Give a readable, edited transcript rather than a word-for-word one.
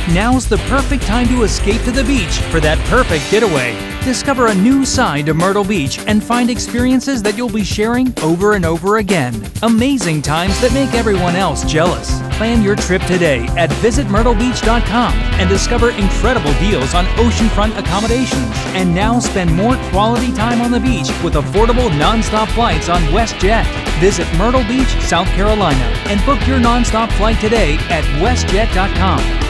Now's the perfect time to escape to the beach for that perfect getaway. Discover a new side to Myrtle Beach and find experiences that you'll be sharing over and over again. Amazing times that make everyone else jealous. Plan your trip today at visitmyrtlebeach.com and discover incredible deals on oceanfront accommodations. And now spend more quality time on the beach with affordable nonstop flights on WestJet. Visit Myrtle Beach, South Carolina and book your nonstop flight today at WestJet.com.